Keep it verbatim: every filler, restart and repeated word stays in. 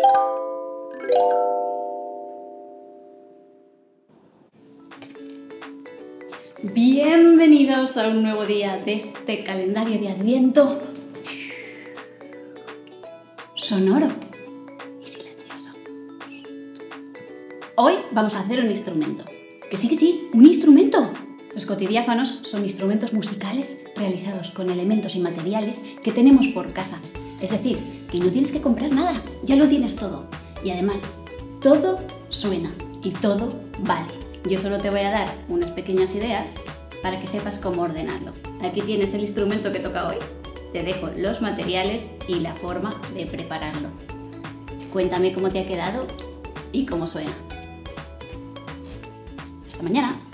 Bienvenidos a un nuevo día de este calendario de Adviento sonoro y silencioso. Hoy vamos a hacer un instrumento. Que sí, que sí, un instrumento. Los cotidiáfanos son instrumentos musicales realizados con elementos y materiales que tenemos por casa. Es decir, que no tienes que comprar nada, ya lo tienes todo. Y además, todo suena y todo vale. Yo solo te voy a dar unas pequeñas ideas para que sepas cómo ordenarlo. Aquí tienes el instrumento que toca hoy. Te dejo los materiales y la forma de prepararlo. Cuéntame cómo te ha quedado y cómo suena. Hasta mañana.